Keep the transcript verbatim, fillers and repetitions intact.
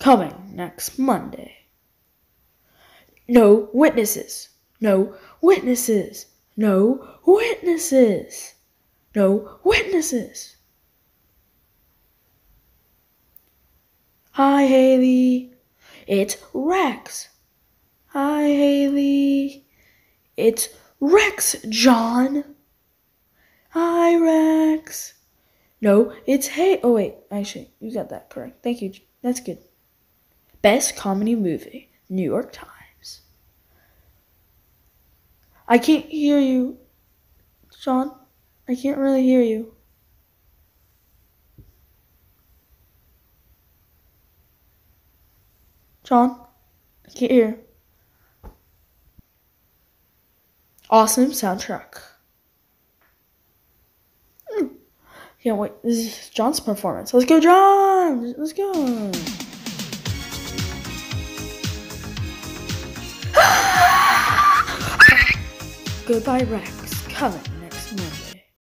coming next Monday. No witnesses. No witnesses. No witnesses. No witnesses. Hi, Haley. It's Rex. Hi, Haley. It's Rex, John. Hi, Rex. No, it's Hey. Oh, wait. Actually, you got that correct. Thank you. That's good. Best comedy movie, New York Times. I can't hear you, John. I can't really hear you. John, I can't hear. Awesome soundtrack. Mm. Can't wait. This is John's performance. Let's go, John. Let's go. Goodbye, Rex. Coming next month.